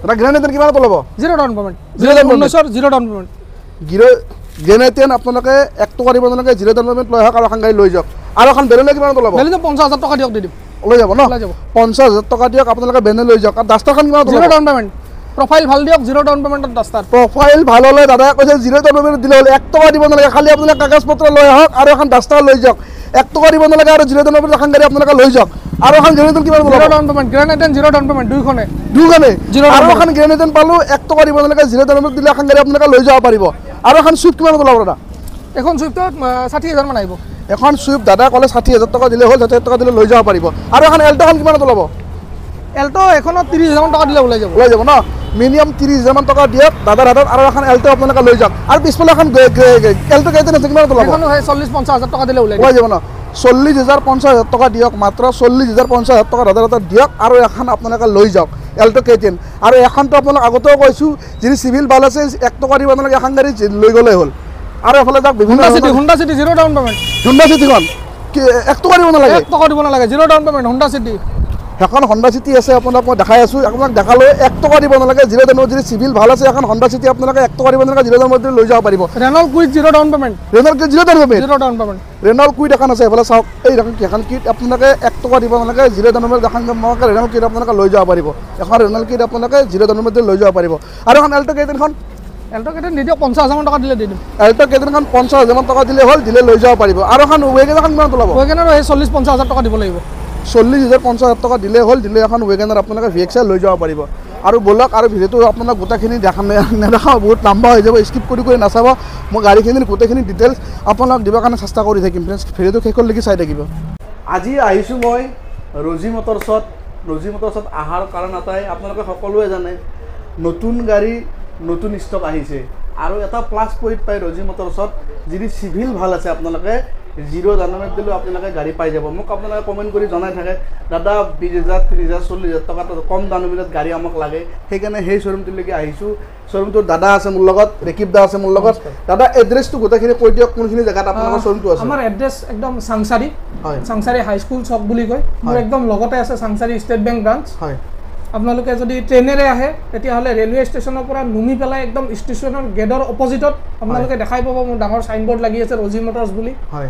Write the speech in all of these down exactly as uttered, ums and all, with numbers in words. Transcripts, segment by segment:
এটা গ্ৰেনেটেন কিমান ল'ব zero' down payment zero' down payment zero' down payment zero' grand i ten আপোনালোকে এক টকা দিব নালাগে জিৰ' ডাউন পেমেণ্ট লৈ আহক আৰু এখন গাড়ী লৈ যাওক আৰু এখন বেলেগ কিমান ল'ব বেলেগ পঞ্চাছ হাজাৰ টকা দিয়ক দি দিম লৈ যাব ন লৈ যাব পঞ্চাছ হাজাৰ টকা দিয়ক আপোনালোকে বেনে লৈ যাওক আৰু ডাষ্টাৰখন কিমান জিৰ' ডাউন পেমেণ্ট প্ৰফাইল ভাল দিয়ক জিৰ' ডাউন পেমেণ্টত ডাষ্টাৰ প্ৰফাইল ভাল হ'লে দাদাই কৈছে জিৰ' ডাউন পেমেণ্ট দিলে হ'ল এক টকা দিব নালাগে খালি আপোনালোকে কাগজ পত্ৰ লৈ আহক আৰু এখন ডাষ্টাৰ লৈ যাওক এক টকা দিব নালাগে আৰু জিৰ' ডাউন পেমেণ্ট এখন গাড়ী আপোনালোকে লৈ যাওক আৰু এখন গ্ৰেনেটেন কিমান zero' down payment grand i ten zero' down payment দুইখনে দুইখনে আৰু এখন গ্ৰেনেটেন পালোঁ এক টকা দিব নালাগে জিৰ' ডাউন পেমেণ্ট দিলে এখন গাড়ী আপোনালোকে লৈ যাব পাৰিব আৰু এখন চুইফ্ট কিমান ওলাব দাদা এখন চুইফ্টত ষাঠি হাজাৰ মান আহিব এখন চুইফ্ট দাদা ক'লে ষাঠি হাজাৰ টকা দিলে হ'ল ষাঠি হাজাৰ টকা দিলে লৈ যাব পাৰিব আৰু এখন এল্ট'খন কিমান ওলাব এল্ট' এখনত ত্ৰিছ হাজাৰমান টকা দিলে ওলাই যাব ওলাই যাব ন মিনিমাম ত্ৰিছ হাজাৰমান টকা দিয়ক দাদাৰ হাতত আৰু এখন এল্ট' আপোনালোকে লৈ যাওক আৰু পিছফালে এখন এল্ট' কেইটা আছে কিমান ওলাব এখনো সেই চল্লিছ পঞ্চাছ হাজাৰ টকা দিলে ওলাই ওলাই যাব ন চল্লিছ হাজাৰ পঞ্চাছ হাজাৰ টকা দিয়ক মাত্ৰ চল্লিছ হাজাৰ পঞ্চাছ হাজাৰ টকা দাদাৰ হাতত দিয়ক আৰু এখন আপোনালোকে লৈ যাওক এল্ট' কেইটেন আৰু এখনটো আপোনালোক আগতেও কৈছোঁ যদি চিভিল ভাল আছে এক টকা দিব নালাগে এখন গাড়ী লৈ গ'লেই হ'ল আৰু এফালে যাওক বিভিন্ন City Honda City zero' down payment Honda চিটিখন এক টকা দিব নালাগে এক টকা দিব নালাগে zero' down payment Honda City এখন হণ্ডা চিটি আছে আপোনাক মই দেখাই আছোঁ আপোনাক দেখালৈ এক টকা দিব নালাগে জিৰ' ডাউন যদি চিভিল ভাল আছে এখন হণ্ডা চিটি আপোনালোকে এক টকা দিব নালাগে জিৰ' ডাউন লৈ যাব পাৰিব Renault Kwid zero' down payment Renault Kwid zero' down payment zero' down payment Renault Kwid এখন আছে এইফালে চাওক এই এখন এখন কিট আপোনালোকে এক টকা দিব নালাগে জিৰ' ডাউন পেমেণ্ট এখন ৰেনল্ট কিট আপোনালোকে লৈ যাব পাৰিব এখন ৰেনল্ট কিট আপোনালোকে জিৰ' ডাউন পেমেণ্ট লৈ যাব পাৰিব আৰু এখন এল্ট' কেইটেনখন এল্ট' কেইটেন দি দিয়ক পঞ্চাছ হাজাৰমান টকা দিলে দি দিম এল্ট' কেইটেনখন পঞ্চাছ হাজাৰমান টকা দিলে হ'ল দিলে লৈ যাব পাৰিব আৰু এখন ৱেগেনাৰখন কিমান ওলাব ৱেগেনাৰ সেই চল্লিছ পঞ্চাছ হাজাৰ টকা দিব লাগিব চল্লিছ হাজাৰ পঞ্চাছ হাজাৰ টকা দিলে হ'ল দিলে এখন ৱেগেনাৰ আপোনালোকে ভি এক্স এল লৈ যাব পাৰিব আৰু ব'লক আৰু ভিডিঅ'টো আপোনাক গোটেইখিনি দেখা নেদেখাওঁ বহুত লম্বা হৈ যাব স্কিপ কৰি কৰি নাচাব মই গাড়ীখিনিৰ গোটেইখিনি ডিটেইলছ আপোনাক দিবৰ কাৰণে চেষ্টা কৰি থাকিম ফ্ৰেণ্ডছ ভিডিঅ'টো শেষলৈকে চাই থাকিব আজি আহিছোঁ মই ৰজি মটৰ্ছত ৰজি মটৰ্ছত অহাৰ কাৰণ এটাই আপোনালোকে সকলোৱে জানে নতুন গাড়ী নতুন ষ্টক আহিছে আৰু এটা প্লাছ পইণ্ট পায় ৰজি মটৰ্ছত যদি চিভিল ভাল আছে আপোনালোকে জিৰ' ডাউন পেমেণ্ট দিলেও আপোনালোকে গাড়ী পাই যাব মোক আপোনালোকে কমেণ্ট কৰি জনাই থাকে দাদা বিছ হাজাৰ ত্ৰিছ হাজাৰ চল্লিছ হাজাৰ টকা কম ডাউন পেমেণ্টত গাড়ী আমাক লাগে সেইকাৰণে সেই শ্ব'ৰুমটোলৈকে আহিছোঁ শ্ব'ৰুমটোৰ দাদা আছে মোৰ লগত ৰেকিব দা আছে মোৰ লগত দাদা এড্ৰেছটো গোটেইখিনি কৈ দিয়ক কোনখিনি জেগাত আপোনালোকৰ শ্ব'ৰুমটো আছে আমাৰ এড্ৰেছ একদম চাংচাৰী হয় চাংচাৰী হাইস্কুল চক বুলি কয় মোৰ একদম লগতে আছে চাংচাৰী ষ্টেট বেংক ব্ৰাঞ্চ হয় আপোনালোকে যদি ট্ৰেইনেৰে আহে তেতিয়াহ'লে ৰেলৱে ষ্টেচনৰ পৰা নুমি পেলাই একদম ষ্টেচনৰ গেটৰ অপজিটত আপোনালোকে দেখাই পাব মোৰ ডাঙৰ চাইনবোৰ্ড লাগি আছে ৰজি মটৰ্ছ বুলি হয়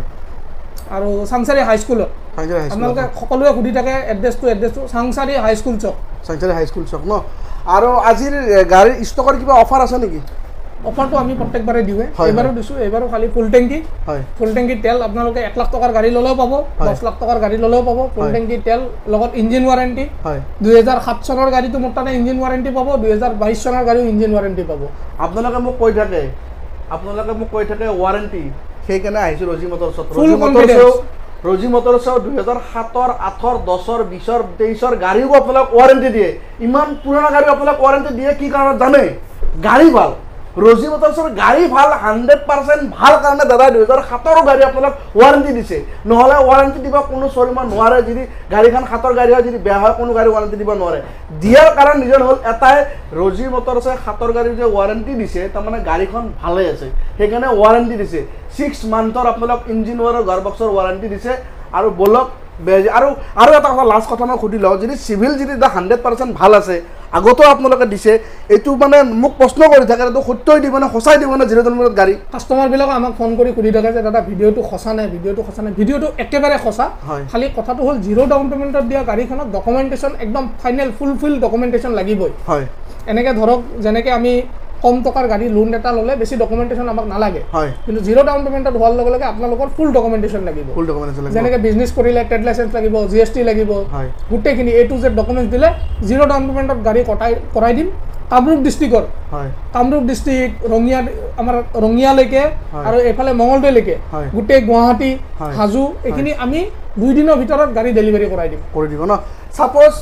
আৰু চাংচাৰী হাইস্কুলত আপোনালোকে সকলোৱে সুধি থাকে এড্ৰেছটো এড্ৰেছটো চাংচাৰী হাইস্কুল চক চাংচাৰী হাইস্কুল চক ন আৰু আজিৰ গাড়ীৰ ষ্টকৰ কিবা অফাৰ আছে নেকি অফাৰটো আমি প্ৰত্যেকবাৰে দিওঁৱে এইবাৰো দিছোঁ এইবাৰো খালি ফুল টেংকি হয় ফুল টেংকি তেল আপোনালোকে এক লাখ টকাৰ গাড়ী ল'লেও পাব দহ লাখ টকাৰ গাড়ী ল'লেও পাব ফুল টেংকি তেল লগত ইঞ্জিন ৱাৰেণ্টি হয় দুহেজাৰ সাত চনৰ গাড়ীটো মোৰ তাতে ইঞ্জিন ৱাৰেণ্টি পাব দুহেজাৰ বাইছ চনৰ গাড়ীও ইঞ্জিন ৱাৰেণ্টি পাব আপোনালোকে মোক কৈ থাকে আপোনালোকে মোক কৈ থাকে ৱাৰেণ্টি সেইকাৰণে আহিছোঁ ৰজি মটৰ্ছত ৰজি মটৰ্ছ ৰজি মটৰ্ছৰ দুহেজাৰ সাতৰ আঠৰ দহৰ বিছৰ তেইছৰ গাড়ীও আপোনালোক ৱাৰেণ্টি দিয়ে ইমান পুৰণা গাড়ী আপোনালোক ৱাৰেণ্টি দিয়ে কি কাৰণত জানে গাড়ী ভাল ৰজি মটৰ্ছৰ গাড়ী ভাল হাণ্ড্ৰেড পাৰ্চেণ্ট ভাল কাৰণে দাদা দুহেজাৰ সাতৰো গাড়ী আপোনালোক ৱাৰেণ্টি দিছে নহ'লে ৱাৰেণ্টি দিব কোনো শ্ব'ৰুমত নোৱাৰে যদি গাড়ীখন সাতৰ গাড়ী হয় যদি বেয়া হয় কোনো গাড়ী ৱাৰেণ্টি দিব নোৱাৰে দিয়াৰ কাৰণ নিজৰ হ'ল এটাই ৰজি মটৰ্ছে সাতৰ গাড়ীৰ যে ৱাৰেণ্টি দিছে তাৰমানে গাড়ীখন ভালে আছে সেইকাৰণে ৱাৰেণ্টি দিছে ছিক্স মান্থৰ আপোনালোক ইঞ্জিন ৱাৰৰ গাৰবক্সৰ ৱাৰেণ্টি দিছে আৰু ব'লক আৰু আৰু এটা কথা লাষ্ট কথা মই সুধি লওঁ যদি চিভিল যদি হাণ্ড্ৰেড পাৰ্চেণ্ট ভাল আছে আগতেও আপোনালোকে দিছে এইটো মানে মোক প্ৰশ্ন কৰি থাকে এইটো সত্যই দিব নে সঁচাই দিব নে জিৰ' ডাউন পেমেণ্টত গাড়ী কাষ্টমাৰবিলাকে আমাক ফোন কৰি সুধি থাকে যে দাদা ভিডিঅ'টো সঁচা নাই ভিডিঅ'টো সঁচা নাই ভিডিঅ'টো একেবাৰে সঁচা খালি কথাটো হ'ল জিৰ' ডাউন পেমেণ্টত দিয়া গাড়ীখনত ডকুমেণ্টেশ্যন একদম ফাইনেল ফুলফিল ডকুমেণ্টেশ্যন লাগিবই হয় এনেকৈ ধৰক যেনেকৈ আমি কম টকাৰ গাড়ী লোন এটা ল'লে বেছি ডকুমেণ্টেশ্যন আমাক নালাগে কিন্তু জিৰ' ডাউন পেমেণ্টত হোৱাৰ লগে লগে আপোনালোকৰ ফুল ডকুমেণ্টেশ্যন লাগিব ফুল ডকুমেণ্টেশ্যন যেনেকৈ বিজনেছ কৰিলে ট্ৰেড লাইচেঞ্চ লাগিব জি এছ টি লাগিব গোটেইখিনি এ টু জেড ডকুমেণ্টছ দিলে জিৰ' ডাউন পেমেণ্টত গাড়ী কটাই কৰাই দিম কামৰূপ ডিষ্ট্ৰিক্টৰ কামৰূপ ডিষ্ট্ৰিক্ট ৰঙিয়া আমাৰ ৰঙিয়ালৈকে আৰু এইফালে মঙলদৈলৈকে গোটেই গুৱাহাটী হাজো এইখিনি আমি দুই দিনৰ ভিতৰত গাড়ী ডেলিভাৰী কৰাই দিম কৰি দিব ন ছাপ'জ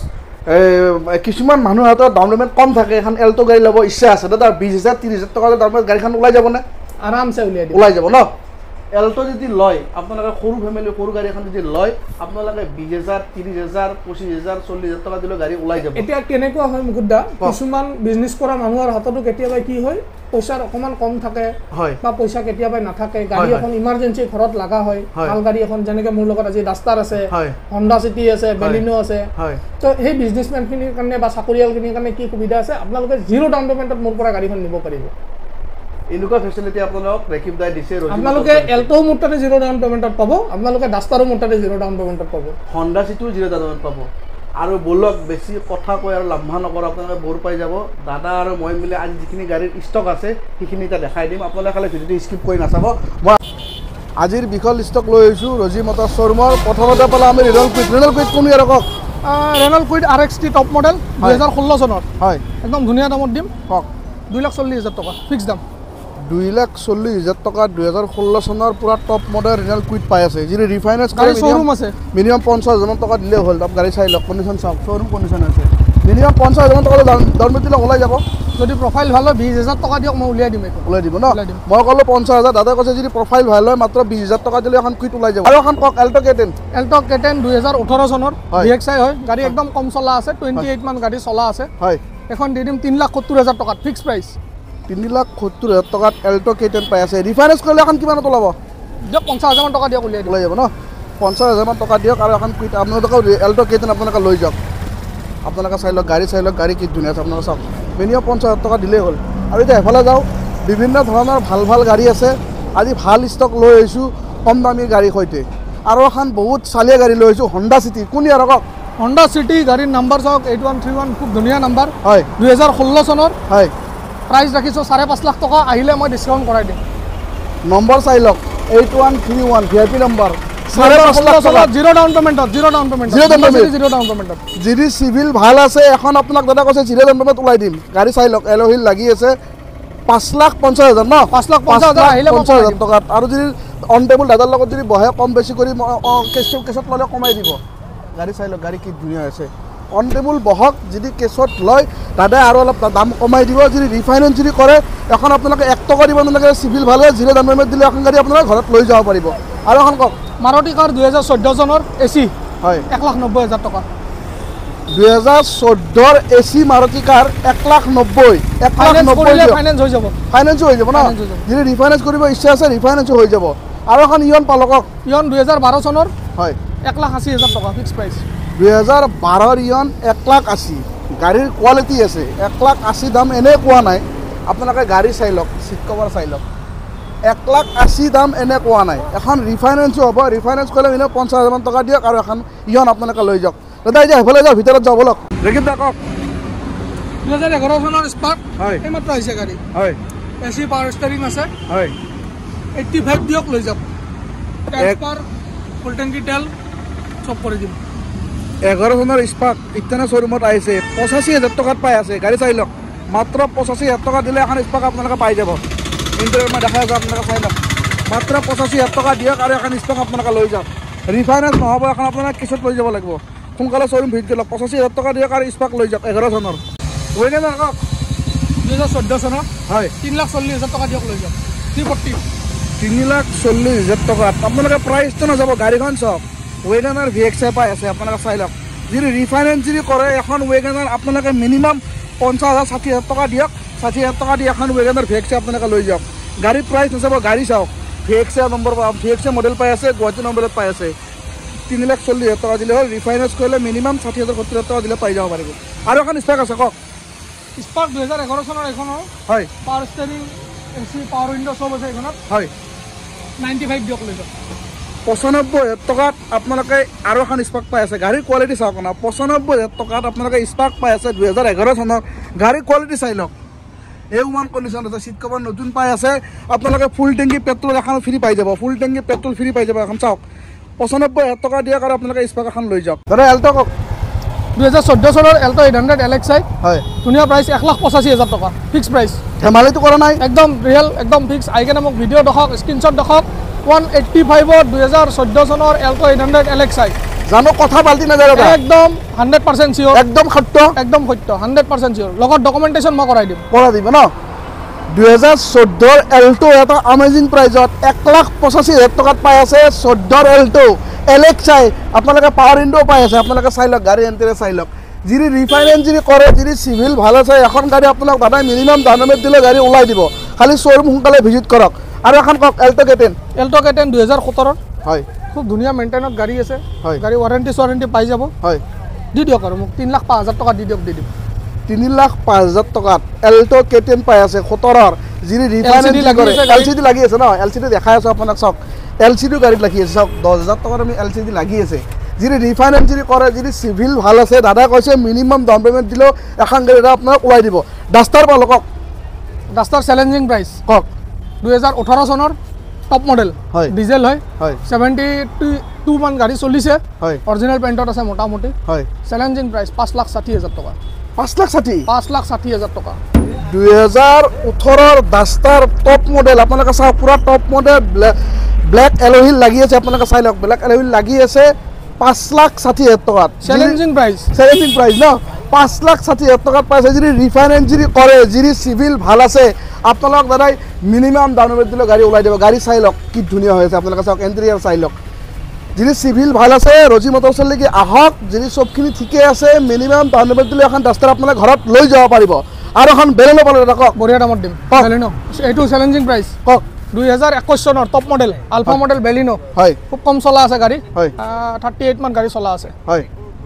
কিছুমান মানুহৰ হাতত ডাউন পেমেণ্ট কম থাকে এখন এল্ট' গাড়ী ল'ব ইচ্ছা আছে দাদা বিছ হাজাৰ ত্ৰিছ হাজাৰ টকা ডাউন পেমেণ্ট গাড়ীখন ওলাই যাবনে আৰামছে উলিয়াই দিব ওলাই যাব ন এল্টো যদি লয় আপোনালোকে সৰু ফেমিলি সৰু গাড়ী এখন যদি লয় আপোনালোকে বিশ হাজাৰ ত্ৰিশ হাজাৰ পঁচিছ হাজাৰ চল্লিছ হাজাৰ টকা দিলে গাড়ী ওলাই যাব এতিয়া কেনেকুৱা হয় মুকুটদা কিছুমান বিজনেছ কৰা মানুহৰ হাততো কেতিয়াবা কি হয় পইচাৰ অকমান কম থাকে বা পইচা কেতিয়াবা নাথাকে গাড়ী এখন ইমাৰ্জেন্সি ঘৰত লাগা হয় ভাল গাড়ী এখন যেনেকে মোৰ লগত আজি ডাস্টাৰ আছে হন্ডা সিটি আছে বেলিনো আছে তো সেই বিজনেছমেন খিনিৰ কাৰণে বা চাকৰিয়াল খিনিৰ কাৰণে কি সুবিধা আছে আপোনালোকে জিৰ' ডাউন পেমেণ্টত মোৰ পৰা গাড়ীখন নিব পাৰিব এনেকুৱা ফেচিলিটি আপোনালোক ৰেকিব দাই দিছে আপোনালোকে এল্টো মোটাতে জিৰ' ডাউন পেমেণ্টত পাব আপোনালোকে ডাস্টাৰো মোটাতে জিৰ' ডাউন পেমেণ্টত পাব হন্ডা সিটিও জিৰ' ডাউন পেমেণ্ট পাব আৰু বলক বেছি কথা কৈ আৰু লাম্ভা নকৰ আপোনালোকে বৰ পাই যাব দাদা আৰু মই মিলি আজি যিখিনি গাড়ীৰ ষ্টক আছে সেইখিনি এটা দেখাই দিম আপোনালোকে খালি ভিডিঅ'টো স্কিপ কৰি নাচাব মই আজিৰ বিশাল ষ্টক লৈ আহিছোঁ ৰজি মটৰ শ্ব'ৰুমৰ প্ৰথমতে পালে আমি ৰেনল কুইট ৰেনল কুইট কোন ইয়াৰ কওক Renault Kwid R X T top model দুহেজাৰ ষোল্ল চনৰ হয় একদম ধুনীয়া দামত দিম কওক দুই লাখ চল্লিছ হাজাৰ টকা ফিক্স দাম দুই লাখ চল্লিছ হাজাৰ টকা দুহেজাৰ ষোল্ল চনৰ পুৰা টপ মডেল ৰেনল কুইট পাই আছে যি ৰিফাইনেন্স গাড়ী শ্ব'ৰুম আছে মিনিমাম পঞ্চাছ হাজাৰমান টকা দিলেই হ'ল তাত গাড়ী চাই লওক কণ্ডিশ্যন চাওক শ্ব'ৰুম কণ্ডিশ্যন আছে মিনিমাম পঞ্চাছ হাজাৰমান টকা দৰমী দিলে ওলাই যাব যদি প্ৰফাইল ভাল হয় বিশ হাজাৰ টকা দিয়ক মই উলিয়াই দিম এইটো ওলাই দিব ন মই ক'লোঁ পঞ্চাছ হাজাৰ দাদাই কৈছে যদি প্ৰফাইল ভাল হয় মাত্ৰ বিশ হাজাৰ টকা দিলে এখন কুইট ওলাই যাব আৰু এখন কওক Alto K ten Alto K ten দুহেজাৰ ওঠৰ চনৰ ভি এক্স আই হয় গাড়ী একদম কম চলা আছে টুৱেণ্টি এইট মান গাড়ী চলা আছে হয় এখন দি দিম তিনি লাখ সত্তৰ হাজাৰ টকাত ফিক্স প্ৰাইচ তিনি লাখ সত্তৰ হাজাৰ টকাত এল্টো কে টেন পাই আছে ৰিফাইনেন্স কৰিলে এখন কিমানত ওলাব দিয়ক পঞ্চাছ হাজাৰমান টকা দিয়ক উলিয়াই ওলাই যাব ন পঞ্চাছ হাজাৰমান টকা দিয়ক আৰু এখন কুইট আপোনালোকে এল্টো কে টেন আপোনালোকে লৈ যাওক আপোনালোকে চাই লওক গাড়ী চাই লওক গাড়ী কি ধুনীয়া আছে আপোনালোকে চাওক মিনিমাম পঞ্চাছ হাজাৰ টকা দিলেই হ'ল আৰু এতিয়া এফালে যাওঁ বিভিন্ন ধৰণৰ ভাল ভাল গাড়ী আছে আজি ভাল ষ্টক লৈ আহিছোঁ কম দামী গাড়ীৰ সৈতে আৰু এখন বহুত চালীয়া গাড়ী লৈ আহিছোঁ হণ্ডা চিটি কোন ইয়াৰ কওক হণ্ডা চিটি গাড়ীৰ নাম্বাৰ চাওক এইট ওৱান থ্ৰী ওৱান খুব ধুনীয়া নাম্বাৰ হয় দুহেজাৰ ষোল্ল চনৰ হয় প্ৰাইচ ৰাখিছোঁ চাৰে পাঁচ লাখ টকা আহিলে মই ডিছকাউণ্ট কৰাই দিম নম্বৰ চাই লওক eight one three one V I P number চাৰে পাঁচ লাখ টকা জিৰ' ডাউন পেমেণ্টত zero' down payment zero' down payment zero' down পেমেণ্টত যদি চিভিল ভাল আছে এখন আপোনাক দাদা কৈছে জিৰ' ডাউন পেমেণ্ট ওলাই দিম গাড়ী চাই লওক এল'হিল লাগি আছে পাঁচ লাখ পঞ্চাছ হাজাৰ ন পাঁচ লাখ পঞ্চাছ হাজাৰ আহিলে পঞ্চাছ হাজাৰ টকাত আৰু যদি অন টেবুল দাদাৰ লগত যদি বহে কম বেছি কৰি কেছ কেছত ল'লে কমাই দিব গাড়ী চাই লওক গাড়ী কি ধুনীয়া আছে অন টেবুল বহক যদি কেছত লয় দাদাই আৰু অলপ দাম কমাই দিব যদি ৰিফাইনেন্স যদি কৰে এখন আপোনালোকে এক টকা দিব নালাগে চিভিল ভাল হয় জিৰ' ডাউন পেমেণ্ট দিলে এখন গাড়ী আপোনালোকে ঘৰত লৈ যাব পাৰিব আৰু এখন কওক মাৰুতি কাৰ দুহেজাৰ চৈধ্য চনৰ এ চি হয় এক লাখ নব্বৈ হাজাৰ টকা দুহেজাৰ চৈধ্যৰ এ চি মাৰুতি কাৰ এক লাখ নব্বৈ এক লাখ নব্বৈ ফাইনেন্স হৈ যাব ফাইনেন্সো হৈ যাব ন যদি ৰিফাইনেন্স কৰিব ইচ্ছা আছে ৰিফাইনেন্সো হৈ যাব আৰু এখন ইয়ন পালকক ইয়ন দুহেজাৰ বাৰ চনৰ হয় এক লাখ আশী হাজাৰ টকা ফিক্স প্ৰাইচ দুহেজাৰ বাৰৰ ইয়ন এক লাখ আশী গাড়ীৰ কোৱালিটি আছে এক লাখ আশী দাম এনেই কোৱা নাই আপোনালোকে গাড়ী চাই লওক চিট কভাৰ চাই লওক এক লাখ আশী দাম এনে কোৱা নাই এখন ৰিফাইনেন্সো হ'ব ৰিফাইনেন্স কৰিলে মিনিমাম পঞ্চাছ হাজাৰমান টকা দিয়ক আৰু এখন ইয়ন আপোনালোকে লৈ যাওক দাদা এতিয়া সেইফালে যাওঁ ভিতৰত যাওঁ বলক ৰেকিব দা কওক দুহেজাৰ এঘাৰ চনৰ স্পাৰ্ক হয় এইমাত্ৰ আহিছে গাড়ী হয় এ চি পাৱাৰ ষ্টাৰিং আছে হয় এইট্টি ফাইভ দিয়ক লৈ যাওক ট্ৰেন্সফাৰ ফুল টেংকি তেল চব কৰি দিম এঘাৰ চনৰ স্পাৰ্ক ইটানা শ্ব'ৰুমত আহিছে পঁচাশী হাজাৰ টকাত পাই আছে গাড়ী চাই লওক মাত্ৰ পঁচাশী হাজাৰ টকা দিলে এখন স্পাৰ্ক আপোনালোকে পাই যাব ইণ্টাৰনেট মই দেখাই আছোঁ আপোনালোকে চাই লওক মাত্ৰ পঁচাশী হাজাৰ টকা দিয়ক আৰু এখন স্পাৰ্ক আপোনালোকে লৈ যাওক ৰিফাইনেন্স নহ'ব এখন আপোনালোকে কেছত লৈ যাব লাগিব সোনকালে শ্ব'ৰুম ভিজিট কৰি লওক পঁচাশী হাজাৰ টকা দিয়ক আৰু স্পাৰ্ক লৈ যাওক এঘাৰ চনৰ ৱেগেনাৰ কওক দুহেজাৰ চৈধ্য চনৰ হয় তিনি লাখ চল্লিছ হাজাৰ টকা দিয়ক লৈ যাওক থ্ৰী ফৰ্টি তিনি লাখ চল্লিছ হাজাৰ টকাত আপোনালোকে প্ৰাইচটো নাযাব গাড়ীখন চাওক ৱেগেনাৰ ভি এক্স আই পাই আছে আপোনালোকে চাই লওক যদি ৰিফাইনেন্স যদি কৰে এখন ৱেগেনাৰ আপোনালোকে মিনিমাম পঞ্চাছ হাজাৰ ষাঠি হাজাৰ টকা দিয়ক ষাঠি হাজাৰ টকা দি এখন ৱেগেনাৰ ভি এক্স আই আপোনালোকে লৈ যাওক গাড়ীৰ প্ৰাইচ নাচাব গাড়ী চাওক V X I number V X I model পাই আছে গুৱাহাটী নম্বৰত পাই আছে তিনি লাখ চল্লিছ হাজাৰ টকা দিলে হ'ল ৰিফাইনেন্স কৰিলে মিনিমাম ষাঠি হাজাৰ সত্তৰ হাজাৰ টকা দিলে পাই যাব পাৰিব আৰু এখন স্পাৰ্ক আছে কওক স্পাৰ্ক দুহেজাৰ এঘাৰ চনৰ এইখনৰ হয় power steering A C power window চব আছে এইখনত হয় নাইণ্টি ফাইভ দিয়ক লৈ যাওক পঁচানব্বৈ হাজাৰ টকাত আপোনালোকে আৰু এখন স্পাৰ্ক পাই আছে গাড়ীৰ কোৱালিটি চাওক না পঁচানব্বৈ হাজাৰ টকাত আপোনালোকে স্পাৰ্ক পাই আছে দুহেজাৰ এঘাৰ চনৰ গাড়ীৰ কোৱালিটি চাই লওক এই ওৱান কণ্ডিশ্যন আছে চিট কভাৰ নতুন পাই আছে আপোনালোকে ফুল টেংকি পেট্ৰল এখন ফ্ৰী পাই যাব ফুল টেংকি পেট্ৰল ফ্ৰী পাই যাব এখন চাওক পঁচানব্বৈ হাজাৰ টকা দিয়ক আৰু আপোনালোকে স্পাৰ্ক এখন লৈ যাওক দাদা এল্টো কওক দুহেজাৰ চৈধ্য চনৰ Alto eight hundred L X I হয় ধুনীয়া প্ৰাইচ এক লাখ পঁচাশী হাজাৰ টকা ফিক্স প্ৰাইচ ধেমালিটো কৰা নাই একদম ৰিয়েল একদম ফিক্স আহি কেনে মোক ভিডিঅ' দেখাওক স্ক্ৰীনশ্বট দেখাওক ওৱান এইট্টি ফাইভত দুহেজাৰ চৈধ্য চনৰ Alto eight hundred L X I জানো কথা পাল্টি নাযায় একদম হাণ্ড্ৰেড পাৰ্চেণ্ট চিয়'ৰ একদম সত্য একদম সত্য হাণ্ড্ৰেড পাৰ্চেণ্ট চিয়'ৰ লগত ডকুমেণ্টেশ্যন মই কৰাই দিম কৰা দিব ন দুহেজাৰ চৈধ্যৰ এল্টো এটা আমেজিং প্ৰাইজত এক লাখ পঁচাশী হাজাৰ টকাত পাই আছে চৈধ্যৰ এল্টো এলেক্সাই আপোনালোকে পাৱাৰ ইণ্ডো পাই আছে আপোনালোকে চাই লওক গাড়ী এণ্টেৰিয়ৰ চাই লওক যিৰি ৰিফাইনেন্স যিৰি কৰে যিৰি চিভিল ভাল আছে এখন গাড়ী আপোনাক দাদাই মিনিমাম ডাউন পেমেণ্ট দিলে গাড়ী ওলাই দিব খালি শ্ব'ৰুম সোনকালে ভিজিট কৰক আৰু এখন কওক Alto K ten Alto K ten দুহেজাৰ সোতৰৰ হয় খুব ধুনীয়া মেইনটেইনত গাড়ী আছে হয় গাড়ী ৱাৰেণ্টি ৱাৰেণ্টি পাই যাব হয় দি দিয়ক আৰু মোক তিনি লাখ পাঁচ হাজাৰ টকা দি দিয়ক দি দিম তিনি লাখ পাঁচ হাজাৰ টকাত এল্টো কে টেন পাই আছে সোতৰৰ যিৰি ৰিফাইনেন্স কৰে এল চি ডি লাগি আছে ন এল চি ডি দেখাই আছোঁ আপোনাক চাওক এল চি ডি গাড়ীত লাগি আছে চাওক দহ হাজাৰ টকাত আমি এল চি ডি লাগি আছে যিৰি ৰিফাইনেন্স যিৰি কৰে যিৰি চিভিল ভাল আছে দাদাই কৈছে মিনিমাম ডাউন পেমেণ্ট দিলেও এখন গাড়ী এটা আপোনাক ওলাই দিব ডাষ্টাৰ পালোঁ কওক ডাষ্টাৰ চেলেঞ্জিং প্ৰাইচ কওক দুহেজাৰ ওঠৰ চনৰ টপ মডেল হয় ডিজেল হয় হয় ছেভেণ্টি টু মান গাড়ী চলিছে হয় অৰিজিনেল পেইণ্টত আছে মোটামুটি হয় চেলেঞ্জিং প্ৰাইচ পাঁচ লাখ ষাঠি হাজাৰ টকা পাঁচ লাখ ষাঠি পাঁচ লাখ ষাঠি হাজাৰ টকা দুহেজাৰ ওঠৰৰ ডাষ্টাৰ টপ মডেল আপোনালোকে চাওক পূৰা টপ মডেল ব্লেক এল'হিল লাগি আছে আপোনালোকে চাই লওক ব্লেক এল'হিল লাগি আছে পাঁচ লাখ ষাঠি হাজাৰ টকাত চেলেঞ্জিং প্ৰাইচ চেলেঞ্জিং প্ৰাইচ ন পাঁচ লাখ ষাঠি হাজাৰ টকাত পাইছে যদি ৰিফাইনেন্স যদি কৰে যদি চিভিল ভাল আছে আপোনালোক দাদাই মিনিমাম ডাউন পেমেণ্ট দিলে গাড়ী ওলাই দিব গাড়ী চাই লওক কি ধুনীয়া হৈ আছে আপোনালোকে চাওক এণ্টেৰিয়াৰ চাই লওক যদি চিভিল ভাল আছে ৰজি মটৰ্ছলৈকে আহক যদি চবখিনি ঠিকে আছে মিনিমাম ডাউন পেমেণ্ট দিলে এখন ডাষ্টাৰ আপোনালোকে ঘৰত লৈ যাব পাৰিব আৰু এখন বেলেনো পালে দাদা কওক বঢ়িয়া দামত দিম বেলিনো এইটো চেলেঞ্জিং প্ৰাইচ কওক দুই হাজাৰ একৈছ চনৰ top model alpha model Baleno হয় খুব কম চলা আছে গাড়ী হয় থাৰ্টি এইট মান গাড়ী চলা আছে হয়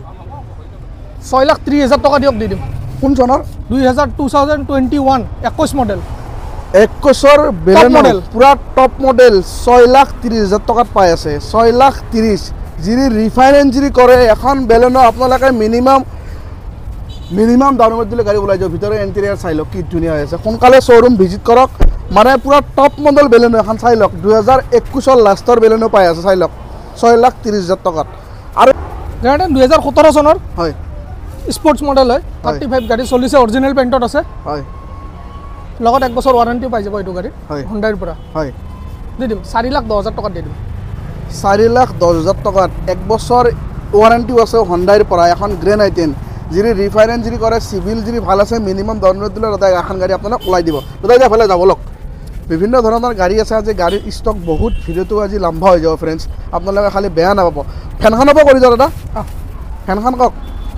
ছয় লাখ ত্ৰিছ হাজাৰ টকা দিয়ক দি দিম কোন চনৰ দুই হাজাৰ টু থাউজেণ্ড টুৱেণ্টি ওৱান একৈছ মডেল একৈছৰ মডেল পূৰা টপ মডেল ছয় লাখ ত্ৰিছ হাজাৰ টকাত পাই আছে ছয় লাখ ত্ৰিছ যিৰি ৰিফাইনেন্স যিৰি কৰে এখন বেলেনো আপোনালোকে মিনিমাম মিনিমাম ডাউন পেমেণ্ট দিলে গাড়ী ওলাই যাব ভিতৰৰ এণ্টেৰিয়াৰ চাই লওক কি ধুনীয়া হৈ আছে সোনকালে শ্ব'ৰুম ভিজিট কৰক মানে পূৰা টপ মডেল বেলেনো এখন চাই লওক দুহেজাৰ একৈছৰ লাষ্টৰ বেলেনো পাই আছে চাই লওক ছয় লাখ ত্ৰিছ হাজাৰ টকাত আৰু দুহেজাৰ সোতৰ চনৰ হয় স্পৰ্টছ মডেল হয় থাৰ্টি ফাইভ গাড়ী চলিছে অৰিজিনেল পেইণ্টত আছে হয় লগত এক বছৰ ৱাৰেণ্টি পাই যাব এইটো গাড়ী হয় হুণ্ডাইৰ পৰা হয় দি দিম চাৰি লাখ দহ হাজাৰ টকাত দি দিম চাৰি লাখ দহ হাজাৰ টকাত এক বছৰ ৱাৰেণ্টিও আছে হুণ্ডাইৰ পৰা এখন grand i ten zero refinance zero কৰে চিভিল যিৰি ভাল আছে মিনিমাম ডাউন পেমেণ্ট দিলে দাদা এখন গাড়ী আপোনাক ওলাই দিব দাদা এফালে যাব লওক বিভিন্ন ধৰণৰ গাড়ী আছে আজি গাড়ীৰ ষ্টক বহুত ভিডিঅ'টো আজি লম্বা হৈ যাব ফ্ৰেণ্ডছ আপোনালোকে খালি বেয়া নাপাব ফেনখনৰ পৰা কৰি যাওঁ দাদা ফেনখন কওক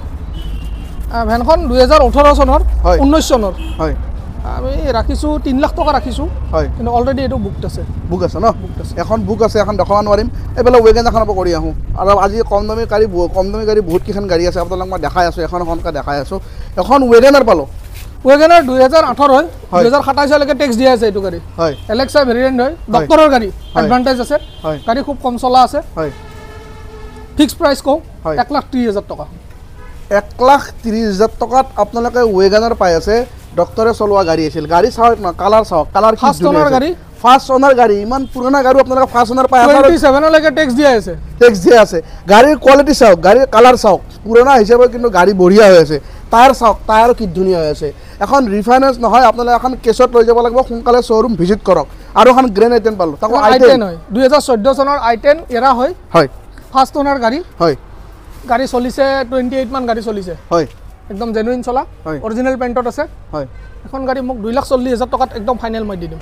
ভেনখন দুহেজাৰ ওঠৰ চনৰ হয় ঊনৈছ চনৰ হয় আমি ৰাখিছোঁ তিনি লাখ টকা ৰাখিছোঁ হয় কিন্তু অলৰেডি এইটো বুকড আছে বুক আছে ন বুক আছে এখন বুক আছে এখন দেখাব নোৱাৰিম এইফালে ৱেগেন এখনৰ পৰা কৰি আহোঁ আৰু আজি কম দামী গাড়ী কম দামী গাড়ী বহুতকেইখন গাড়ী আছে আপোনালোক মই দেখাই আছোঁ এখন এখনকৈ দেখাই আছোঁ এখন ৱেগেনাৰ পালোঁ ৱেগেনাৰ দুহেজাৰ আঠৰ হয় দুহেজাৰ সাতাইছলৈকে টেক্স দিয়া আছে এইটো গাড়ী হয় এলেক্সা ভেৰিয়েণ্ট হয় ডক্টৰৰ গাড়ী এডভান্টেজ আছে গাড়ী খুব কম চলা আছে হয় ফিক্স প্ৰাইচ কওঁ এক লাখ ত্ৰিছ হাজাৰ টকা এক লাখ ত্ৰিছ হাজাৰ টকাত আপোনালোকে ৱেগেনাৰ পাই আছে ডক্টৰে চলোৱা গাড়ী আছিল গাড়ী চাওক ন কালাৰ চাওক কালাৰ ফাৰ্ষ্ট অনাৰ গাড়ী ফাৰ্ষ্ট অনাৰ গাড়ী ইমান পুৰণা গাড়ী আপোনালোকে ফাৰ্ষ্ট অনাৰ পাই আছে টুৱেণ্টি ছেভেনলৈকে টেক্স দিয়া আছে টেক্স দিয়া আছে গাড়ীৰ কোৱালিটি চাওক গাড়ীৰ কালাৰ চাওক পুৰণা হিচাপে কিন্তু গাড়ী বঢ়িয়া হৈ আছে টায়াৰ চাওক টায়াৰো কি ধুনীয়া হৈ আছে এখন ৰিফাইনেন্স নহয় আপোনালোকে এখন কেছত লৈ যাব লাগিব সোনকালে শ্ব'ৰুম ভিজিট কৰক আৰু এখন গ্ৰেণ্ড আই টেন পালোঁ তাকো আই টেন হয় দুহেজাৰ চৈধ্য চনৰ আই টেন এৰা হয় হয় ফাৰ্ষ্ট অনাৰ গাড়ী হয় গাড়ী চলিছে টুৱেণ্টি এইট মান গাড়ী চলিছে হয় একদম জেনুইন চলা অৰিজিনেল পেইণ্টত আছে হয় এখন গাড়ী মোক দুই লাখ চল্লিছ হাজাৰ টকাত একদম ফাইনেল মই দি দিম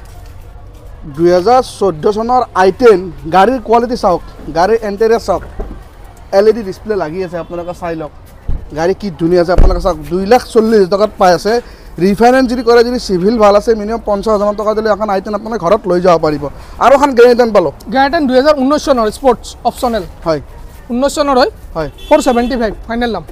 দুহেজাৰ চৈধ্য চনৰ আই টেন গাড়ীৰ কোৱালিটি চাওক গাড়ীৰ এণ্টেৰিয়াৰ চাওক এল ই ডি ডিছপ্লে লাগি আছে আপোনালোকে চাই লওক গাড়ী কি ধুনীয়া আছে আপোনালোকে চাওক দুই লাখ চল্লিছ হাজাৰ টকাত পাই আছে ৰিফাইনেন্স যদি কৰে যদি চিভিল ভাল আছে মিনিমাম পঞ্চাছ হাজাৰমান টকা দিলে এখন আই টেন আপোনালোকে ঘৰত লৈ যাব পাৰিব আৰু এখন গ্ৰেণ্ড টেন পালোঁ গ্ৰেণ্ড টেন দুহেজাৰ ঊনৈছ চনৰ স্পৰ্টছ অপশ্যনেল হয় ঊনৈছ চনৰ হয় হয় ফ'ৰ ছেভেণ্টি ফাইভ ফাইনেল দাম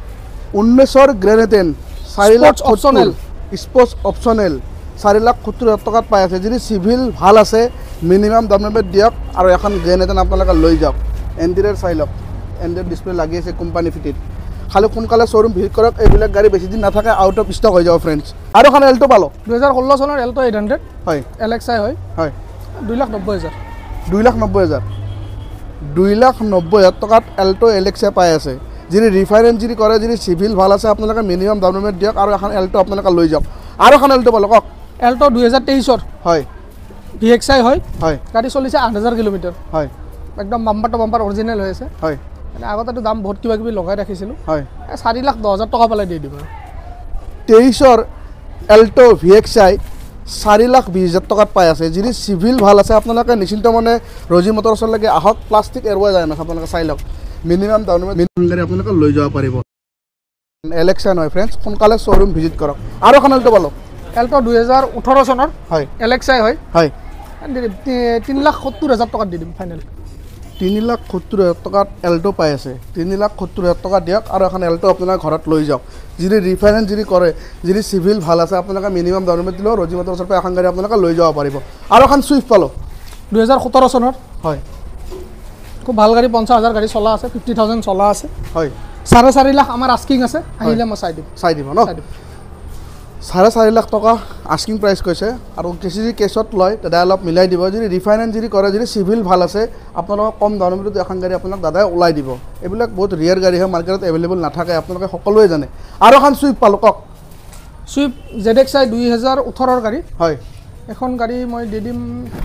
ঊনৈছৰ গ্ৰেণ্ড টেন চাৰি লাখ অপশ্যনেল স্পৰ্টছ অপশ্যনেল চাৰি লাখ সত্তৰ হাজাৰ টকাত পাই আছে যদি চিভিল ভাল আছে মিনিমাম দাম পেমেণ্ট দিয়ক আৰু এখন গ্ৰেণ্ড টেন আপোনালোকে লৈ যাওক এণ্টেৰিয়াৰ চাই লওক এণ্টেৰিয়াৰ ডিছপ্লে লাগি আছে কোম্পানী ফিটেড খালি সোনকালে শ্ব'ৰুম ভিজিট কৰক এইবিলাক গাড়ী বেছি দিন নাথাকে আউট অফ ষ্টক হৈ যাব ফ্ৰেণ্ডছ আৰু এখন এল্টো পালোঁ দুহেজাৰ ষোল্ল চনৰ এল্টো এইট হাণ্ড্ৰেড হয় এলেক্সাই হয় হয় দুই লাখ নব্বৈ হাজাৰ দুই লাখ নব্বৈ হাজাৰ দুই লাখ নব্বৈ হাজাৰ টকাত এল্টো এলেক্সাই পাই আছে যদি ৰিফাইনেন্স যদি কৰে যদি চিভিল ভাল আছে আপোনালোকে মিনিমাম ডাউন পেমেণ্ট দিয়ক আৰু এখন এল্টো আপোনালোকে লৈ যাওক আৰু এখন এল্টো পালোঁ কওক এল্টো দুহেজাৰ তেইছৰ হয় ভি এক্স আই হয় হয় গাড়ী চলিছে আঠ হাজাৰ কিলোমিটাৰ হয় একদম বাম্পাৰ টু বাম্পাৰ অৰিজিনেল হৈ আছে হয় আগতেতো দাম বহুত কিবা কিবি লগাই ৰাখিছিলোঁ হয় চাৰি লাখ দহ হাজাৰ টকা পালে দি দিম আৰু তেইছৰ এল্টো ভি এক্স আই চাৰি লাখ বিশ হাজাৰ টকাত পাই আছে যদি চিভিল ভাল আছে আপোনালোকে নিশ্চিন্ত মানে ৰজি মটৰছলৈকে আহক প্লাষ্টিক এৰুৱা যায় না আপোনালোকে চাই লওক মিনিমাম ডাউন পেমেণ্ট গাড়ী আপোনালোকে লৈ যাব পাৰিব এলেক্সা নহয় ফ্ৰেণ্ডছ সোনকালে শ্ব'ৰুম ভিজিট কৰক আৰু এখন এল্টো পালোঁ এল্টো দুই হাজাৰ ওঠৰ চনৰ হয় এলেক্সাই হয় হয় তিনি লাখ সত্তৰ হাজাৰ টকাত দি দিম ফাইনেল তিনি লাখ সত্তৰ হাজাৰ টকাত এল্টো পাই আছে তিনি লাখ সত্তৰ হাজাৰ টকা দিয়ক আৰু এখন এল্টো আপোনাৰ ঘৰত লৈ যাওক যদি ৰিফাইনেন্স যদি কৰে যদি চিভিল ভাল আছে আপোনালোকে মিনিমাম ডাউন পেমেণ্ট দিলেও ৰজি মটৰছৰ পৰা এখন গাড়ী আপোনালোকে লৈ যাব পাৰিব আৰু এখন চুইফ্ট পালোঁ দুই হাজাৰ সোতৰ চনৰ হয় খুব ভাল গাড়ী পঞ্চাছ হাজাৰ গাড়ী চলা আছে ফিফটি থাউজেণ্ড চলা আছে হয় চাৰে চাৰি লাখ আমাৰ আস্কিং আছে আহিলে মই চাই দিম চাই দিব ন চাৰে চাৰি লাখ টকা আস্কিং প্ৰাইচ কৈছে আৰু কেচি যদি কেছত লয় দাদাই অলপ মিলাই দিব যদি ৰিফাইনেন্স যদি কৰে যদি চিভিল ভাল আছে আপোনালোকক কম ডাউন পেমেণ্টত এখন গাড়ী আপোনাক দাদাই ওলাই দিব এইবিলাক বহুত ৰিয়েৰ গাড়ী হয় মাৰ্কেটত এভেইলেবল নাথাকে আপোনালোকে সকলোৱে জানে আৰু এখন চুইফ্ট পালোঁ কওক চুইফ্ট জেড এক্স আই দুই হাজাৰ ওঠৰৰ গাড়ী হয় এখন গাড়ী মই দি দিম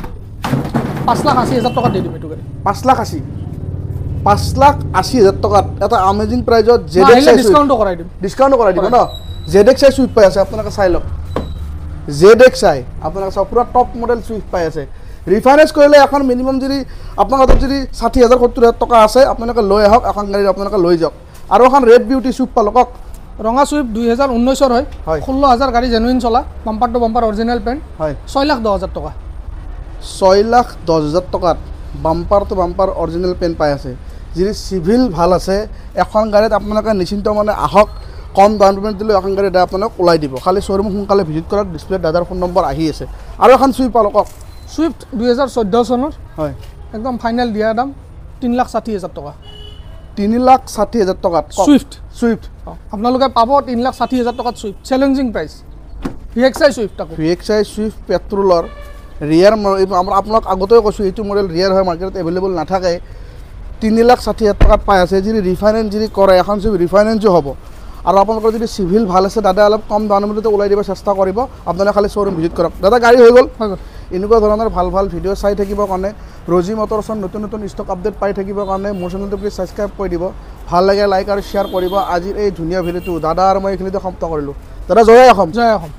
পাঁচ লাখ আশী হাজাৰ টকাত দি দিম এইটো গাড়ী পাঁচ লাখ আশী পাঁচ লাখ আশী হাজাৰ টকাত এটা আমেজিং প্ৰাইজত জেড এক্স আই ডিছকাউণ্টো কৰাই দিম ডিছকাউণ্টো কৰাই দিব ন জেড এক্স আই চুইফ্ট পাই আছে আপোনালোকে চাই লওক জেড এক্স আই আপোনালোকে চাওক পূৰা টপ মডেল চুইফ্ট পাই আছে ৰিফাইনেন্স কৰিলে এখন মিনিমাম যদি আপোনাৰ হাতত যদি ষাঠি হাজাৰ সত্তৰ হাজাৰ টকা আছে আপোনালোকে লৈ আহক এখন গাড়ী আপোনালোকে লৈ যাওক আৰু এখন ৰেড বিউটি চুইফ্ট পালোঁ কওক ৰঙা চুইফ্ট দুই হাজাৰ ঊনৈছৰ হয় ষোল্ল হাজাৰ গাড়ী জেনুইন চলা bumper to bumper original paint হয় ছয় লাখ দহ হাজাৰ টকা ছয় লাখ দহ হাজাৰ টকাত bumper to bumper original paint পাই আছে যদি চিভিল ভাল আছে এখন গাড়ীত আপোনালোকে নিশ্চিন্ত মানে আহক কম ডাউন পেমেণ্ট দিলেও এখন গাড়ী দাদা আপোনাক ওলাই দিব খালি শ্ব'ৰুম সোনকালে ভিজিট কৰক ডিছপ্লেত দাদাৰ ফোন নম্বৰ আহি আছে আৰু এখন চুইফ্ট পালোঁ কওক চুইফ্ট দুই হাজাৰ চৈধ্য চনৰ হয় একদম ফাইনেল দিয়া দাম তিনি লাখ ষাঠি হাজাৰ টকা তিনি লাখ ষাঠি হাজাৰ টকাত চুইফ্ট চুইফ্ট আপোনালোকে পাব তিনি লাখ ষাঠি হাজাৰ টকাত Swift challenging price V X I Swift আকৌ ভি এক্স আই চুইফ্ট পেট্ৰলৰ ৰিয়াৰ আমাৰ আপোনাক আগতেও কৈছোঁ এইটো মডেল ৰিয়াৰ হয় মাৰ্কেটত এভেইলেবল নাথাকে তিনি লাখ ষাঠি হাজাৰ টকাত পাই আছে যদি ৰিফাইনেন্স যদি কৰে এখন চুইফ্ট ৰিফাইনেন্সো হ'ব আৰু আপোনালোকৰ যদি চিভিল ভাল আছে দাদা অলপ কম ডাউন পেমেণ্টতে ওলাই দিব চেষ্টা কৰিব আপোনালোকে খালি শ্ব'ৰুম ভিজিট কৰক দাদা গাড়ী হৈ গ'ল হৈ গ'ল এনেকুৱা ধৰণৰ ভাল ভাল ভিডিঅ' চাই থাকিবৰ কাৰণে ৰজি মটৰছৰ নতুন নতুন ষ্টক আপডেট পাই থাকিবৰ কাৰণে মোৰ চেনেলটো প্লিজ ছাবস্ক্ৰাইব কৰি দিব ভাল লাগে লাইক আৰু শ্বেয়াৰ কৰিব আজিৰ এই ধুনীয়া ভিডিঅ'টো দাদা আৰু মই এইখিনিতে সমাপ্ত কৰিলোঁ দাদা জয় অসম জয় অসম